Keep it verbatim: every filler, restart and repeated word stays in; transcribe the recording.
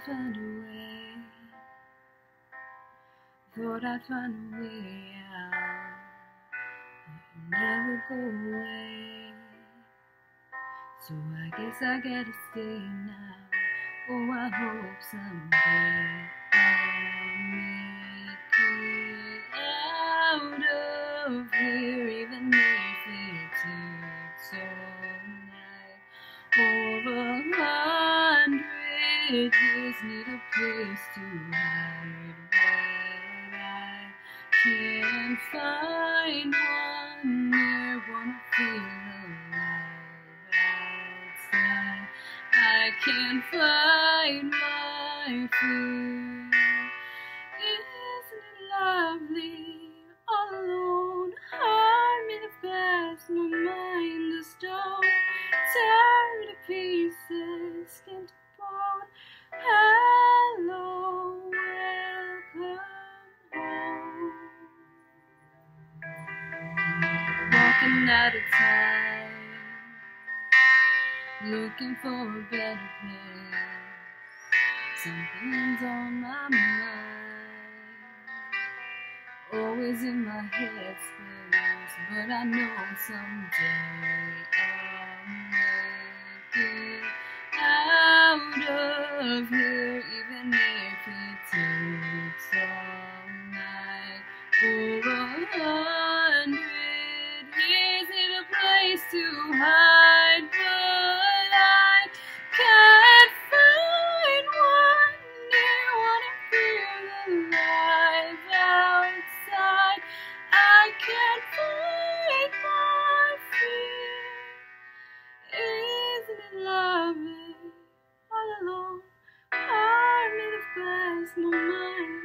find a way, thought I'd find a way out, you'll never go away, so I guess I gotta stay now. Oh, I hope someday I'll make it out of here, even if it takes all night. Over a hundred years, need a place to hide, but I can't find one near, wanna feel alive outside. I can't find my fear. Isn't it lovely, all alone, heart made of glass, my mind of stone, tear to pieces, skin to bone. Hello, welcome home. Walking out of time, looking for a better place. Something's on my mind, always in my head space, but I know someday I'll make it out of here, even if it takes all night. Over a hundred years, need a place to hide, but I can't find one near, wanna feel alive outside. I can't find my fear. Isn't it lovely, all alone, heart made of glass, no mind